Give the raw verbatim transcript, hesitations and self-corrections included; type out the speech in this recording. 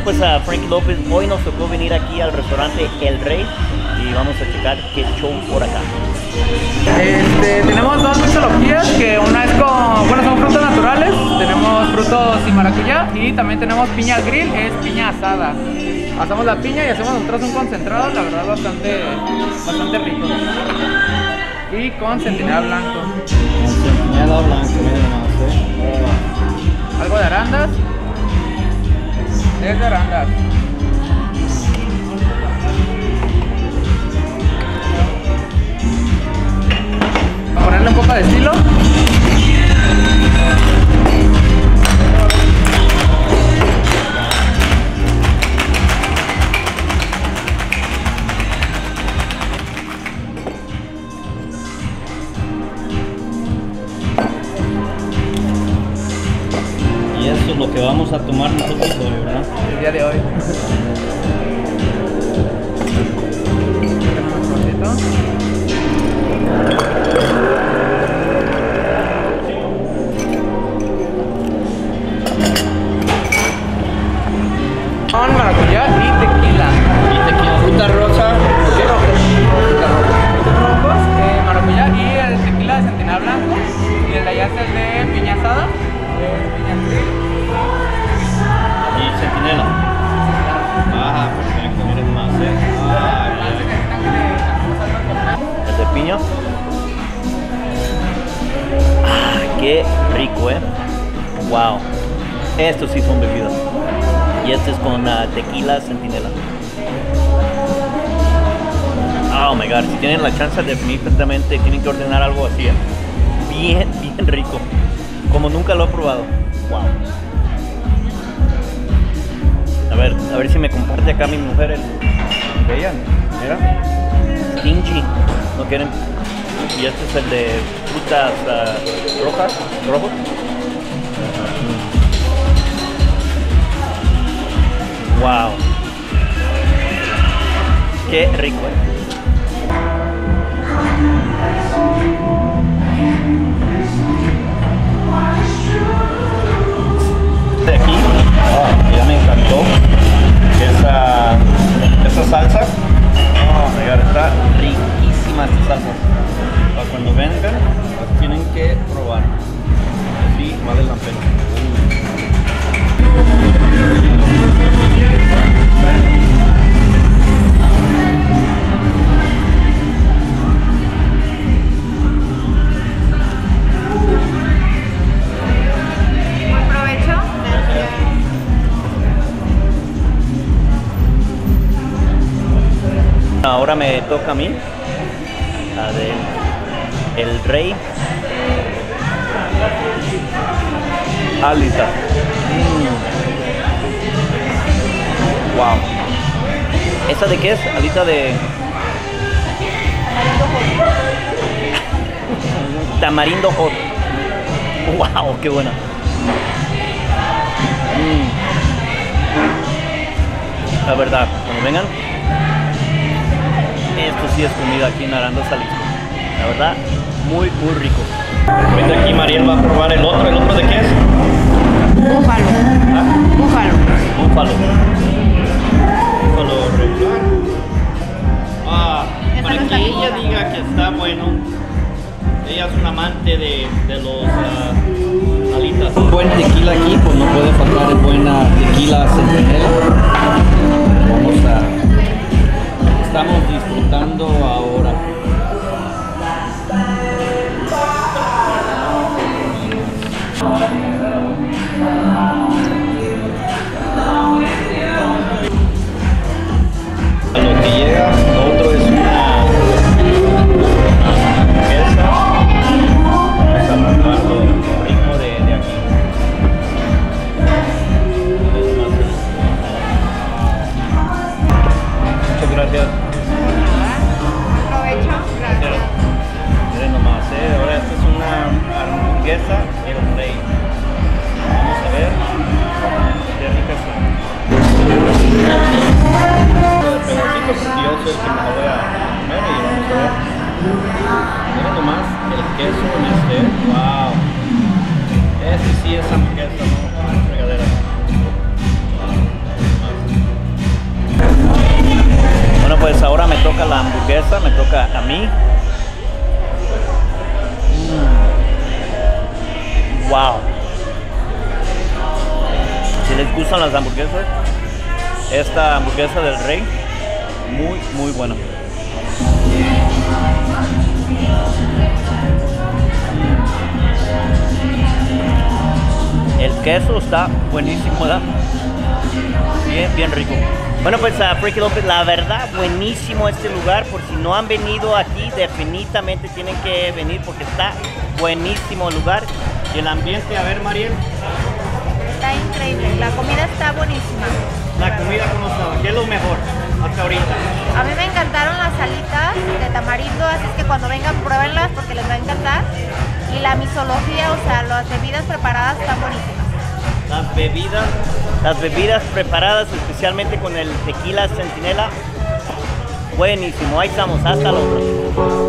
pues a Frankie López, hoy nos tocó venir aquí al restaurante El Rey y vamos a checar qué show por acá. Este, tenemos dos mixologías, que una es con, bueno, son frutos naturales, tenemos frutos y maracuyá, y también tenemos piña grill, es piña asada. Asamos la piña y hacemos nosotros un concentrado, la verdad bastante, bastante rico. Y con centinela blanco. Centinela blanco, miren nomás, eh. Algo de arandas. Es de arandas. Ponerle un poco de estilo. Y eso es lo que vamos a tomar nosotros hoy, ¿verdad? El día de hoy. Con maracuyá y tequila. Y tequila, fruta rosa. Rojos, eh, maracuyá y el tequila de centinela blanco. Y el de allá es el de piña asada. Eh, piña grill. Y centinela. Ah, perfecto, miren más, eh. Ah, bien. ¿El de piña? Ah, qué rico, eh. Wow. Estos sí son bebidas. Y este es con uh, tequila centinela. Oh my god, si tienen la chance, definitivamente tienen que ordenar algo así, ¿eh? Bien, bien rico. Como nunca lo he probado. Wow. A ver, a ver si me comparte acá mi mujer el de ella. Mira. Stingy. ¿No quieren? Y este es el de frutas uh, rojas, rojos. Wow. Qué rico, eh. De aquí, oh, ya me encantó esa, esa salsa. Oh my god, está riquísima esta salsa. Para cuando vengan, las tienen que probar. Sí, vale la pena. Buen provecho. Ahora me toca a mí. La del El Rey. Alita. Mm. Wow. ¿Esa de qué es? Alita de... Tamarindo hot. Wow, qué buena. Mm. La verdad, cuando vengan, esto sí es comida aquí en Arandas, Jalisco. La verdad, muy, muy rico. Ahorita aquí Mariel va a probar el otro. ¿El otro de qué es? Búfalo. ¿Ah? Búfalo. Búfalo. Búfalo regular. Ah, Esa para no que está ella cruda. diga que está bueno. Ella es una amante de, de los uh, alitas. Un buen tequila aquí, pues no puede faltar el buena tequila centinela. Vamos a... Estamos disfrutando ahora. A lo que llega, lo otro es una, una hamburguesa. Vamos a probar lo rico de, de aquí. Muchas gracias. Provecho. Gracias. Miren nomás, eh. Ahora esta es una hamburguesa El Rey. Vamos a ver qué rica está. Pedacito, porque yo soy el que me la voy a comer y vamos a ver. Miren nomás el queso en este. Wow. Este sí es hamburguesa, no fregadera. Wow. hamburguesa, me toca a mí. Mm. Wow. Si les gustan las hamburguesas, esta hamburguesa del Rey, muy, muy buena. El queso está buenísimo, ¿verdad? Bien, bien rico. Bueno, pues a Freaky López, la verdad, buenísimo este lugar. Por si no han venido aquí, definitivamente tienen que venir porque está buenísimo el lugar. Y el ambiente, a ver, Mariel. Está increíble, la comida está buenísima. La comida, ¿cómo estaba? ¿Qué es lo mejor hasta ahorita? A mí me encantaron las alitas de tamarindo, así es que cuando vengan pruébenlas porque les va a encantar. Y la misología, o sea, las bebidas preparadas están buenísimas. Las bebidas, las bebidas preparadas especialmente con el tequila Centinela, buenísimo. Ahí estamos, hasta luego.